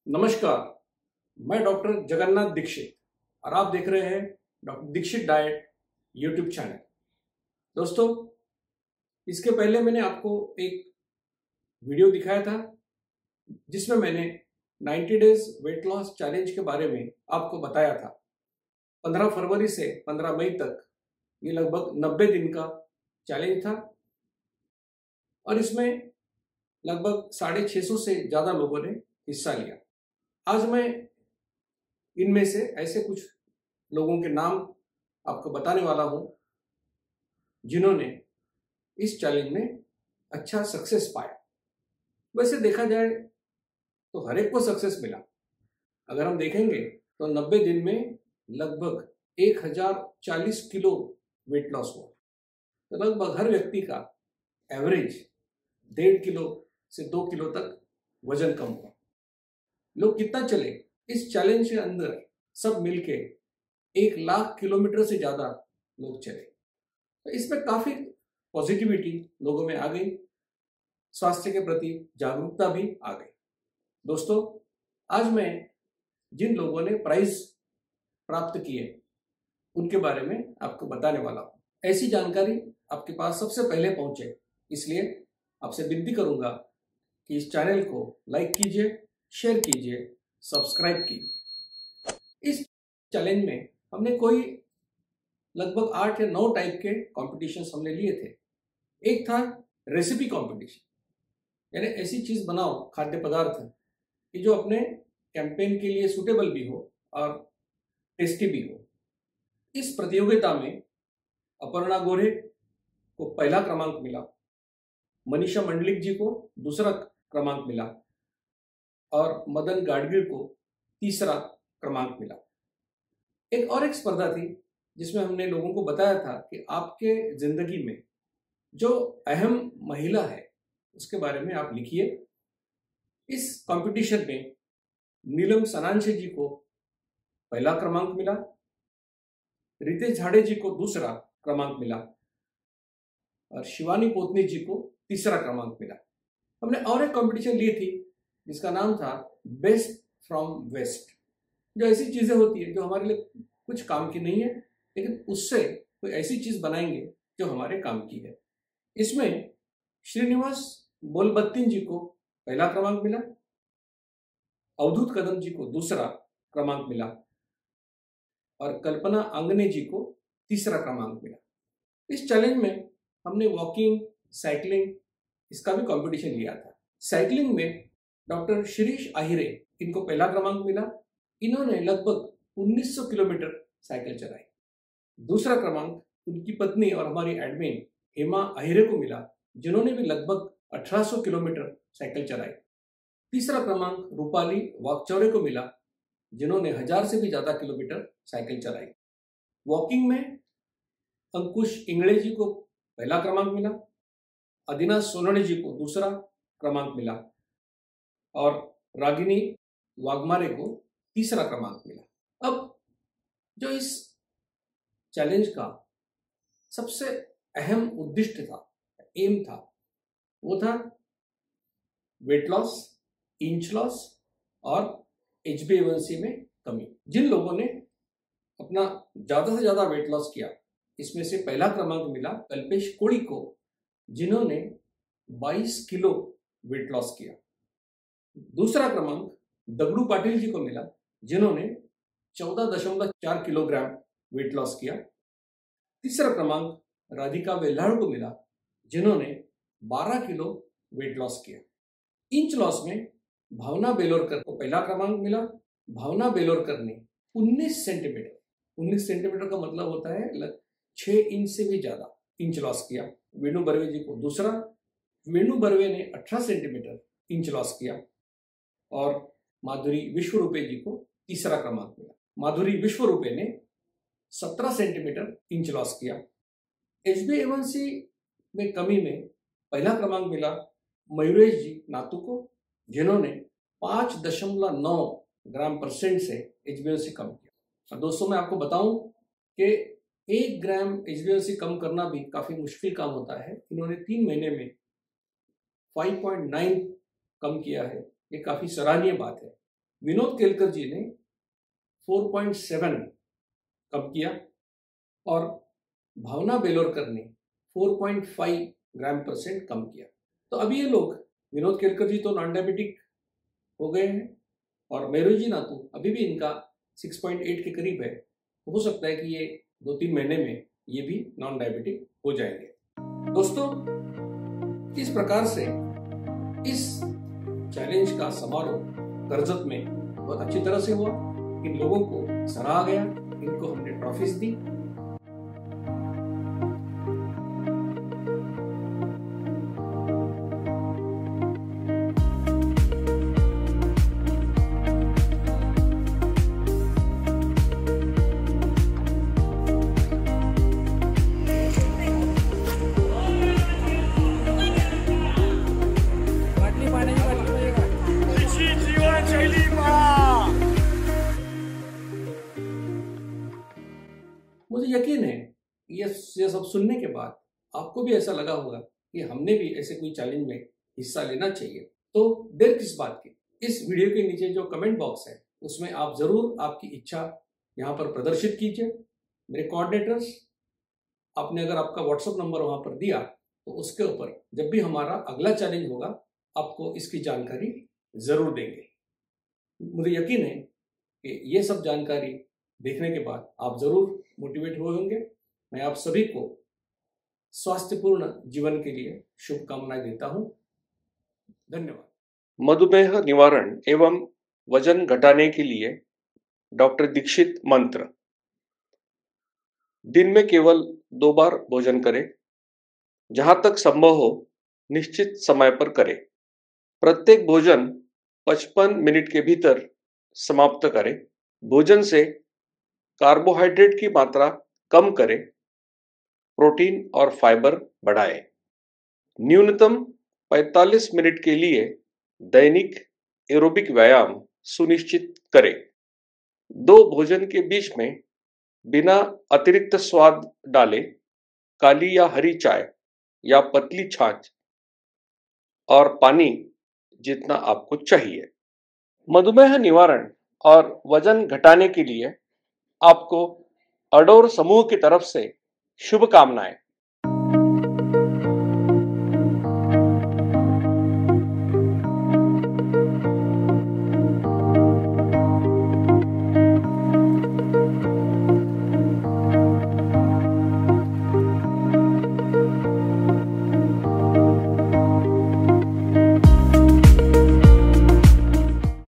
नमस्कार, मैं डॉक्टर जगन्नाथ दीक्षित और आप देख रहे हैं doctor Dixit diet YouTube channel. दोस्तों, इसके पहले मैंने आपको एक वीडियो दिखाया था जिसमें मैंने 90 डेज वेट लॉस चैलेंज के बारे में आपको बताया था। 15 फरवरी से 15 मई तक ये लगभग 90 दिन का चैलेंज था और इसमें लगभग 650 से ज़्यादा लोगों ने हिस्सा लिया। आज मैं इनमें से ऐसे कुछ लोगों के नाम आपको बताने वाला हूं जिन्होंने इस चैलेंज में अच्छा सक्सेस पाया। वैसे देखा जाए तो हर एक को सक्सेस मिला। अगर हम देखेंगे तो 90 दिन में लगभग 1040 किलो वेट लॉस हुआ। तो लगभग हर व्यक्ति का एवरेज 1.5 किलो से 2 किलो तक वजन कम हुआ। लोग कितना चले इस चैलेंज के अंदर, सब मिलके 1 लाख किलोमीटर से ज्यादा लोग चले। तो इसमें काफी पॉजिटिविटी लोगों में आ गई, स्वास्थ्य के प्रति जागरूकता भी आ गई। दोस्तों, आज मैं जिन लोगों ने प्राइज प्राप्त किए उनके बारे में आपको बताने वाला हूं। ऐसी जानकारी आपके पास सबसे पहले पहुंचे, इसलिए आपसे विनती करूंगा कि इस चैनल को लाइक कीजिए, शेयर कीजिए, सब्सक्राइब कीजिए। इस चैलेंज में हमने कोई लगभग 8 या 9 टाइप के कॉम्पिटिशन्स हमने लिए थे। एक था रेसिपी कॉम्पिटिशन, यानी ऐसी चीज बनाओ, खाद्य पदार्थ कि जो अपने कैंपेन के लिए सूटेबल भी हो और टेस्टी भी हो। इस प्रतियोगिता में अपर्णा गोरे को पहला क्रमांक मिला, मनीषा मंडलिक जी को दूसरा क्रमांक मिला और मदन गाडगिल को तीसरा क्रमांक मिला। एक स्पर्धा थी जिसमें हमने लोगों को बताया था कि आपके जिंदगी में जो अहम महिला है उसके बारे में आप लिखिए। इस कंपटीशन में नीलम सनांशे जी को पहला क्रमांक मिला, रितेश झाड़े जी को दूसरा क्रमांक मिला और शिवानी पोतनी जी को तीसरा क्रमांक मिला। हमने और एक कंपटीशन ली थी जिसका नाम था बेस्ट फ्रॉम वेस्ट। जो ऐसी चीजें होती है जो हमारे लिए कुछ काम की नहीं है, लेकिन उससे कोई ऐसी चीज बनाएंगे जो हमारे काम की है। इसमें श्रीनिवास बोलबत्तीन जी को पहला क्रमांक मिला, अवधूत कदम जी को दूसरा क्रमांक मिला और कल्पना आंगने जी को तीसरा क्रमांक मिला। इस चैलेंज में हमने वॉकिंग, साइकिलिंग इसका भी कंपटीशन लिया था। साइकिलिंग में डॉक्टर शिरीष आहिरे, इनको पहला क्रमांक मिला। इन्होंने लगभग 1900 किलोमीटर साइकिल चलाई। दूसरा क्रमांक उनकी पत्नी और हमारी एडमिन हेमा आहिरे को मिला, जिन्होंने भी लगभग 1800 किलोमीटर साइकिल चलाई। तीसरा क्रमांक रूपाली वाकचौरे को मिला, जिन्होंने 1000 से भी ज्यादा किलोमीटर साइकिल चलाई। वॉकिंग में अंकुश इंगड़े जी को पहला क्रमांक मिला, अदिना सोनने जी को दूसरा क्रमांक मिला और रागिनी वाघमारे को तीसरा क्रमांक मिला। अब जो इस चैलेंज का सबसे अहम उद्दिष्ट था, एम था, वो था वेट लॉस, इंच लॉस और HbA1c में कमी। जिन लोगों ने अपना ज्यादा से ज्यादा वेट लॉस किया, इसमें से पहला क्रमांक मिला कल्पेश कोड़ी को, जिन्होंने 22 किलो वेट लॉस किया। दूसरा क्रमांक दगड़ू पाटिल जी को मिला, जिन्होंने 14.4 किलोग्राम वेट लॉस किया। तीसरा क्रमांक राधिका वेल्हाड़ को मिला, जिन्होंने 12 किलो वेट लॉस किया। इंच लॉस में भावना बेलोरकर को पहला क्रमांक मिला। भावना बेलोरकर ने 19 सेंटीमीटर का मतलब होता है 6 इंच से भी ज्यादा इंच लॉस किया। वेणु बर्वे जी को दूसरा, वेणु बर्वे ने 18 सेंटीमीटर इंच लॉस किया और माधुरी विश्वरूपे जी को तीसरा क्रमांक मिला। माधुरी विश्वरूपे ने 17 सेंटीमीटर इंच लॉस किया। HbA1c में कमी में पहला क्रमांक मिला मयूरेश जी नातू को, जिन्होंने 5.9 ग्राम % से HbA1c कम किया। और दोस्तों, मैं आपको बताऊं कि 1 ग्राम HbA1c कम करना भी काफी मुश्किल काम होता है। इन्होंने 3 महीने में 5.9 कम किया है। ये काफी सराहनीय बात है। विनोद केलकर जी ने 4.7 कम किया और भावना बेलोरकर ने 4.5 ग्राम % कम किया। तो अभी ये लोग, विनोद केलकर जी तो नॉन डायबिटिक हो गए हैं और मेहरोजी नातू अभी भी इनका 6.8 के करीब है। हो सकता है कि ये 2-3 महीने में ये भी नॉन डायबिटिक हो जाएंगे। दोस्तों, इस प्रकार से इस चैलेंज का समारोह करजत में बहुत अच्छी तरह से हुआ। इन लोगों को सराहा गया, इनको हमने ट्रॉफीज दी। मुझे यकीन है ये सब सुनने के बाद आपको भी ऐसा लगा होगा कि हमने भी ऐसे कोई चैलेंज में हिस्सा लेना चाहिए। तो देर किस बात की, इस वीडियो के नीचे जो कमेंट बॉक्स है उसमें आप जरूर आपकी इच्छा यहाँ पर प्रदर्शित कीजिए। मेरे कोऑर्डिनेटर्स, आपने अगर आपका व्हाट्सएप नंबर वहां पर दिया तो उसके ऊपर जब भी हमारा अगला चैलेंज होगा आपको इसकी जानकारी जरूर देंगे। मुझे यकीन है कि ये सब जानकारी देखने के बाद आप जरूर मोटिवेट हुए होंगे। मैं आप सभी को स्वास्थ्यपूर्ण जीवन के लिए शुभकामनाएं देता हूं। धन्यवाद। मधुमेह निवारण एवं वजन घटाने के लिए डॉक्टर दीक्षित मंत्र। दिन में केवल 2 बार भोजन करें। जहां तक संभव हो निश्चित समय पर करें। प्रत्येक भोजन 55 मिनट के भीतर समाप्त करें। भोजन से कार्बोहाइड्रेट की मात्रा कम करें। प्रोटीन और फाइबर बढ़ाएं। न्यूनतम 45 मिनट के लिए दैनिक एरोबिक व्यायाम सुनिश्चित करें। 2 भोजन के बीच में बिना अतिरिक्त स्वाद डाले काली या हरी चाय या पतली छाछ और पानी जितना आपको चाहिए। मधुमेह निवारण और वजन घटाने के लिए आपको अडोर समूह की तरफ से शुभकामनाएं।